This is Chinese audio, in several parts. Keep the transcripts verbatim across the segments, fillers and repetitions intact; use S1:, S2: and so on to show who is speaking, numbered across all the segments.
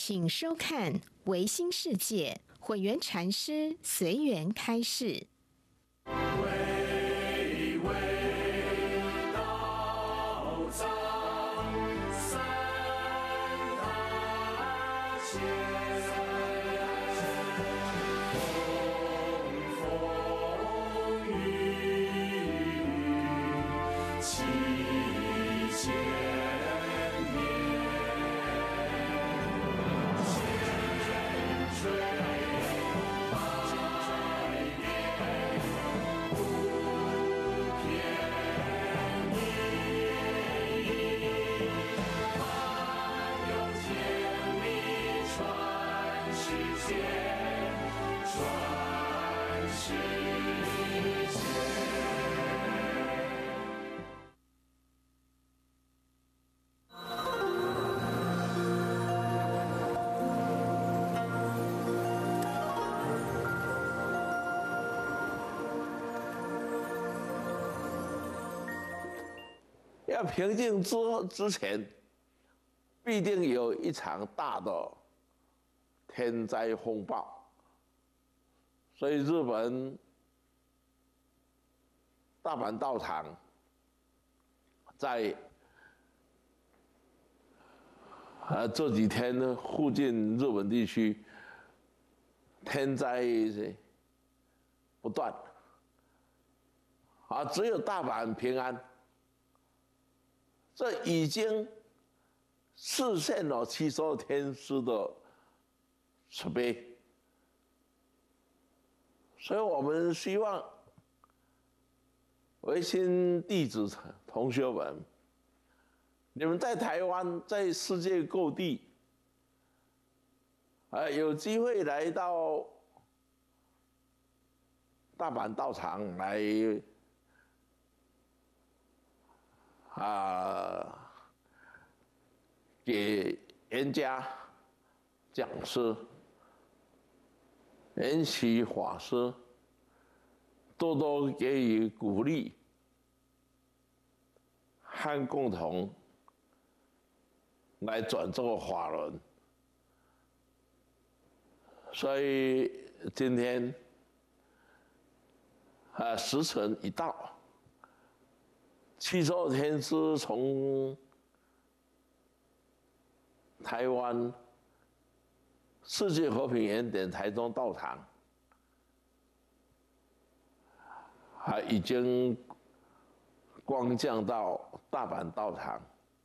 S1: 请收看《唯心世界》，混元禅师随缘开示。
S2: 巍巍道藏三大千，风风雨雨七千。
S3: 要平静之之前，必定有一场大的天灾风暴。所以日本大阪道场在呃这几天呢，附近日本地区天灾不断，啊，只有大阪平安。这已经实现了七十二天师的慈悲，所以我们希望唯心弟子同学们，你们在台湾，在世界各地，啊，有机会来到大阪道场来。啊，给人家讲师、研习法师多多给予鼓励和共同来转这个法轮。所以今天啊，时辰已到。七十二天师从台湾世界和平原点台中道场，还已经光降到大阪道场，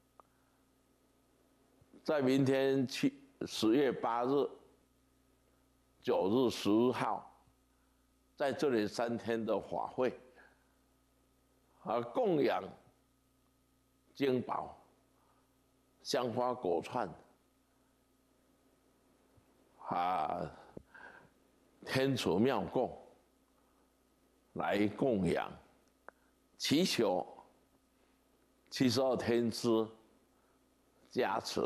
S3: 在明天七十月八日、九日、十日号，在这里三天的法会。啊，供养经宝、香花果串，啊，天主妙供来供养，祈求七十二天师加持，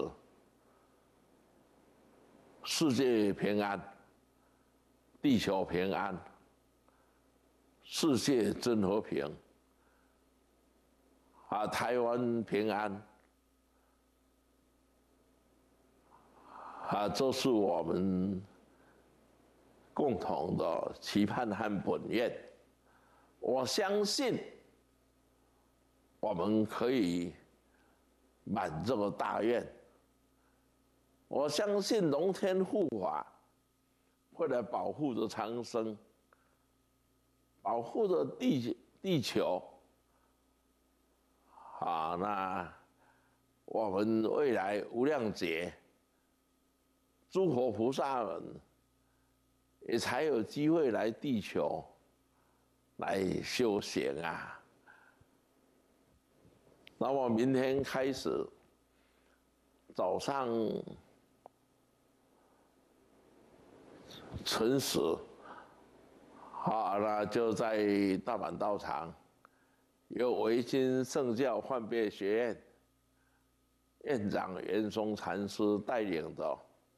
S3: 世界平安，地球平安，世界真和平。啊，台湾平安，啊，这是我们共同的期盼和本愿。我相信，我们可以满这个大愿。我相信龙天护法会来保护着苍生，保护着地地球。啊，那我们未来无量劫，诸佛菩萨们也才有机会来地球来修行啊。那我明天开始早上晨时，好，那就在大阪道场。由维新圣教幻别学院院长袁松禅师带领的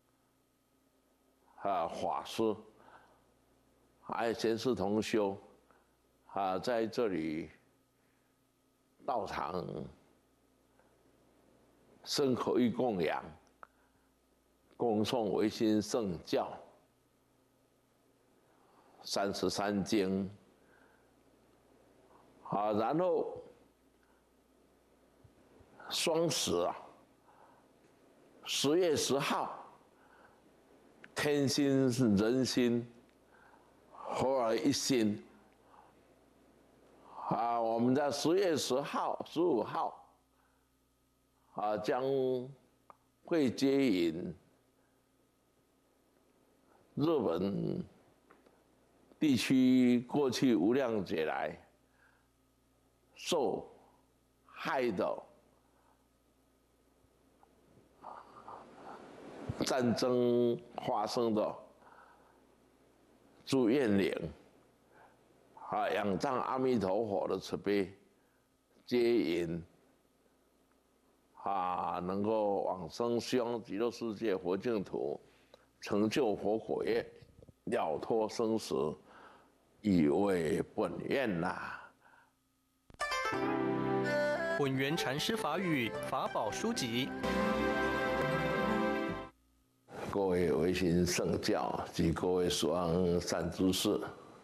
S3: 啊法师，还有贤士同修啊，在这里道场身口意供养， 恭送维新圣教，三十三经，啊，然后双十啊，十月十号，天心人心，合而一心。啊，我们在十月十号、十五号，啊，将会接引日本地区过去无量劫来受害的战争发生的诸怨灵。啊，仰仗阿弥陀佛的慈悲接引，啊，能够往生西方极乐世界佛净土，成就佛果业，了脱生死，以为本愿呐、
S4: 啊。本源禅师法语法宝书籍，
S3: 各位维新圣教及各位所望善知识。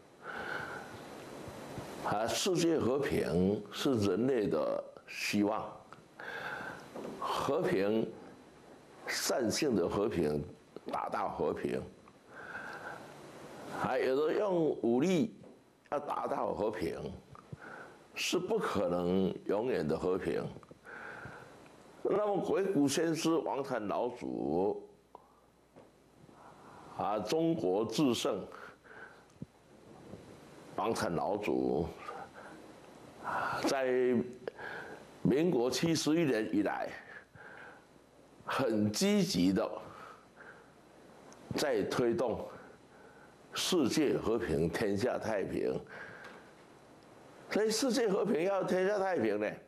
S3: 啊，世界和平是人类的希望，和平，善性的和平，达到和平。啊，有的用武力要达到和平，是不可能永远的和平。那么，鬼谷先师、王禅老祖，啊，中国至圣。王禅老祖在民国七十一年以来，很积极的在推动世界和平、天下太平。所以，世界和平要天下太平呢，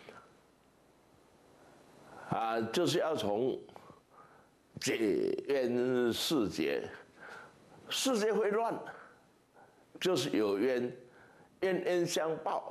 S3: 啊，就是要从解冤释结，世界会乱。就是有冤，冤冤相报，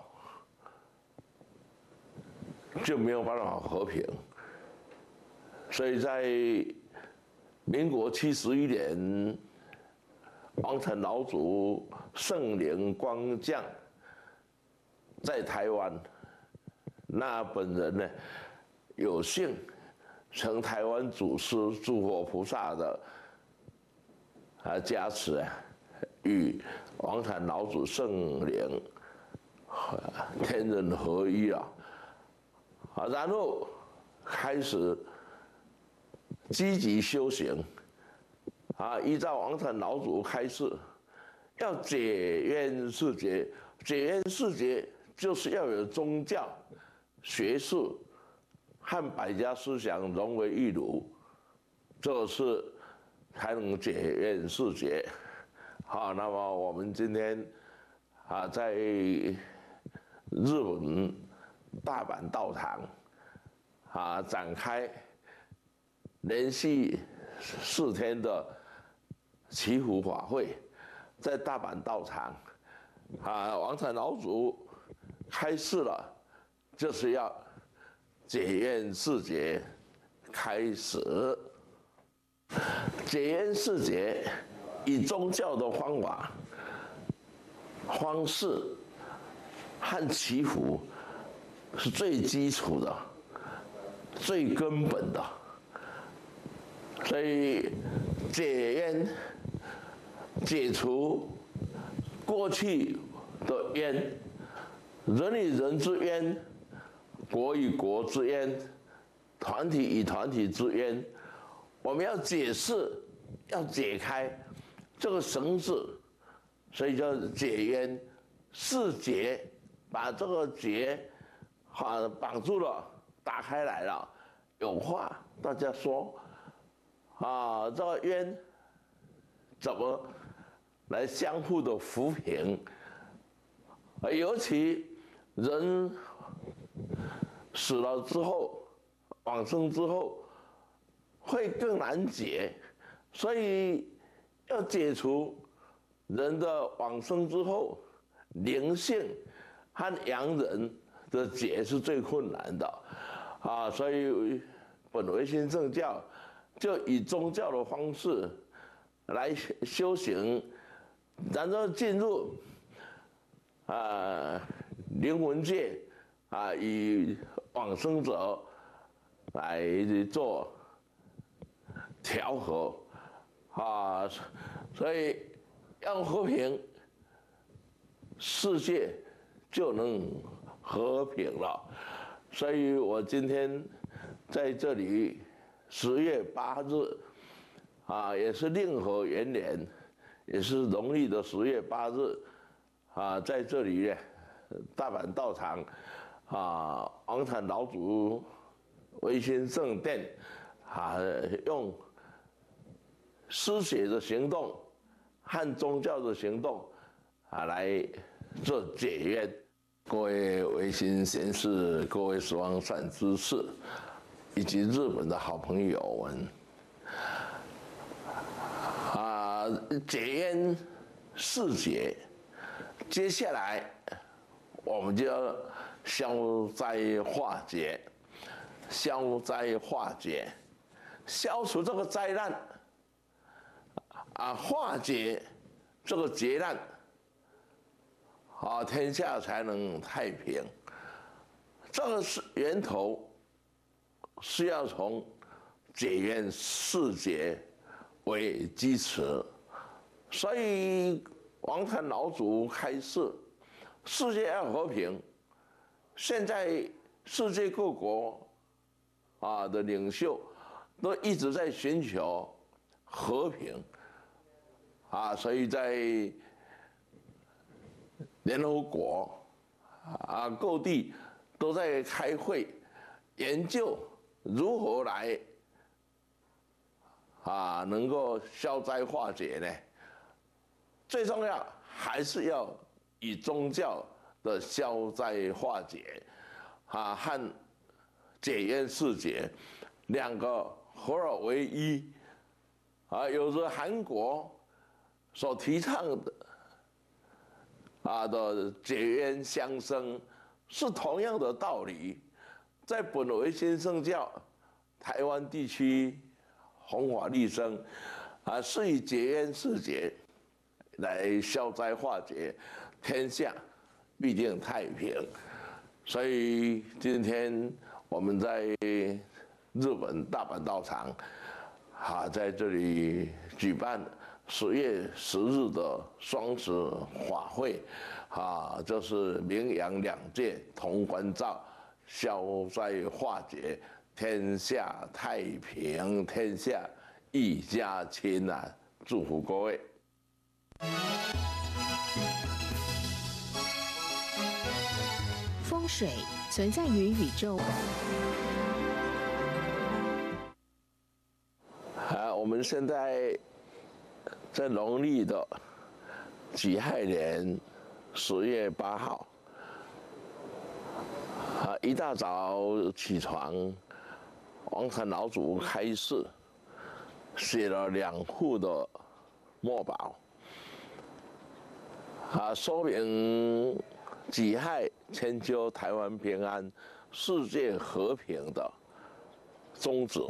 S3: 就没有办法和平。所以在民国七十一年，王禅老祖圣灵光降在台湾，那本人呢有幸承台湾祖师诸佛菩萨的啊加持啊。与王禅老祖圣灵天人合一啊，啊，然后开始积极修行，啊，依照王禅老祖开示，要解冤释结，解冤释结就是要有宗教、学术和百家思想融为一炉，这是才能解冤释结。好，那么我们今天啊，在日本大阪道场啊展开连续四天的祈福法会，在大阪道场啊，王禅老祖开示了，就是要解冤释结开始，解冤释结。以宗教的方法、方式和祈福是最基础的、最根本的。所以解冤、解除过去的冤，人与人之冤，国与国之冤，团体与团体之冤，我们要解释，要解开。这个绳子，所以叫解冤释结，把这个结啊绑住了，打开来了，有话大家说啊，这个冤怎么来相互的扶平？尤其人死了之后，往生之后，会更难解，所以。要解除人的往生之后灵性和阳人的解是最困难的啊，所以本维新圣教就以宗教的方式来修行，然后进入啊灵魂界啊，以往生者来做调和啊，所以要和平，世界就能和平了。所以我今天在这里，十月八日，啊，也是令和元年，也是农历的十月八日，啊，在这里呢，大阪道场，啊，王禅老祖维新圣殿，啊，用施血的行动和宗教的行动，啊，来做解冤。各位维新贤士，各位十方善知识，以及日本的好朋友们，啊，解冤释结，接下来我们就要消灾化解，消灾化解，消除这个灾难，啊，化解这个劫难。啊，天下才能太平。这个是源头，是要从解冤释结为基础，所以王禅老祖开示，世界要和平。现在世界各国啊的领袖都一直在寻求和平，啊，所以在联合国啊，各地都在开会研究如何来啊能够消灾化解呢？最重要还是要以宗教的消灾化解啊和解冤释结两个合而为一啊，有着韩国所提倡的。啊的解冤相生是同样的道理，在本维新圣教台湾地区弘法利生，啊是以解冤释结来消灾化解，天下必定太平。所以今天我们在日本大阪道场，啊在这里举办十月十日的双十法会，啊，就是名扬两界同关照，消灾化解，天下太平，天下一家亲啊！祝福各位。
S1: 风水存在于宇宙。
S3: 啊，我们现在在农历的己亥年十月八号，啊，一大早起床，王禅老祖开示，写了两幅的墨宝，啊，说明己亥千秋台湾平安、世界和平的宗旨。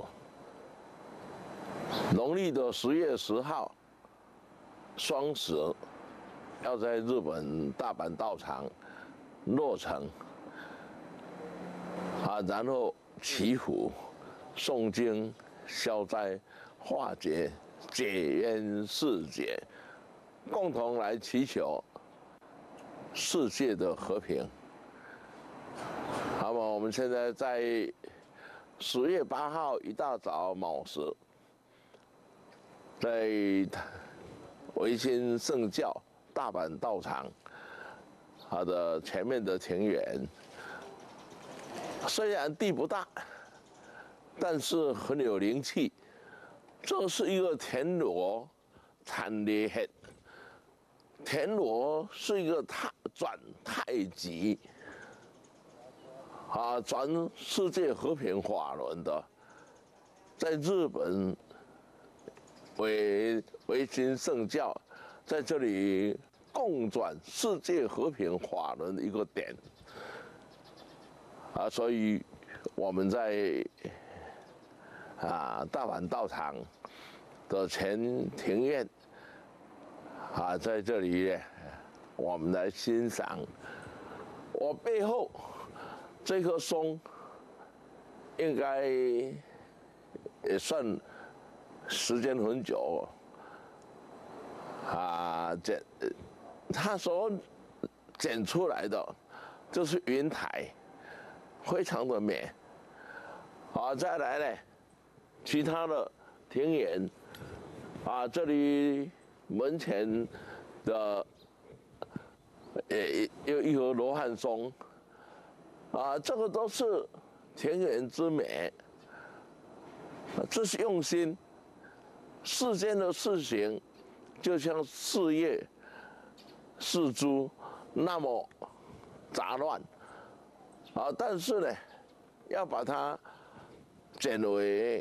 S3: 农历的十月十号，双十，要在日本大阪道场落成，啊，然后祈福、诵经、消灾、化解、解冤释结，共同来祈求世界的和平。那么我们现在在十月八号一大早卯时，在维新圣教大阪道场，它的前面的庭园，虽然地不大，但是很有灵气。这是一个田螺产列县，田螺是一个太转太极，啊，转世界和平法轮的，在日本为维新圣教在这里共转世界和平法轮的一个点，啊，所以我们在啊大阪道场的前庭院啊，在这里呢，我们来欣赏。我背后这棵松，应该也算时间很久啊，剪它所剪出来的就是云台，非常的美。好，再来呢，其他的庭园啊，这里门前的也有一棵罗汉松啊，这个都是庭园之美，这是用心。世间的事情就像事业、事诸那么杂乱啊，但是呢，要把它剪为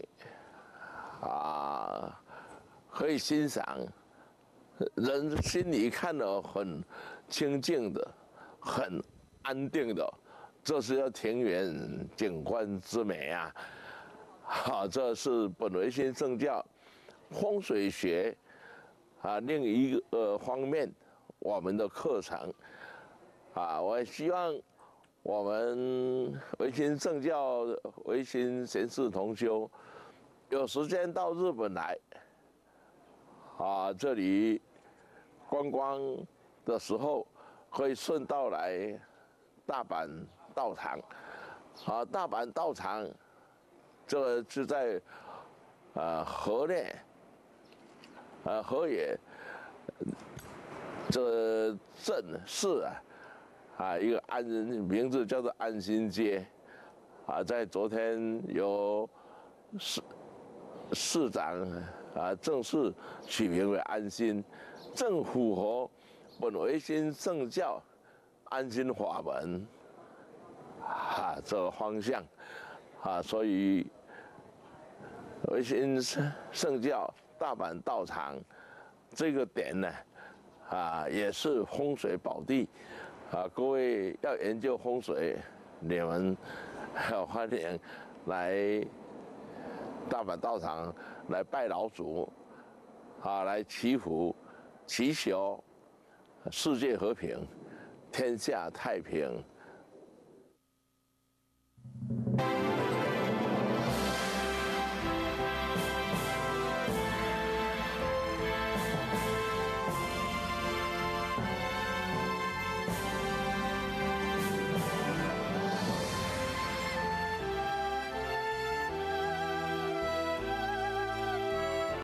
S3: 啊可以欣赏，人心里看了很清静的、很安定的，这是要庭园景观之美啊！好，这是本维新圣教风水学啊另一个方面我们的课程啊，我也希望我们维新圣教维新贤士同修有时间到日本来啊，这里观光的时候可以顺道来大阪道场啊，大阪道场这个是在呃河内。呃，河野这个镇市啊，啊，一个安名字叫做安心街，啊，在昨天由市市长啊正式取名为安心，正符合本维新圣教安心法门啊这个方向啊，所以维新圣教大阪道场这个点呢，啊，也是风水宝地，啊，各位要研究风水，你们欢迎来大阪道场来拜老祖，啊，来祈福，祈求世界和平，天下太平。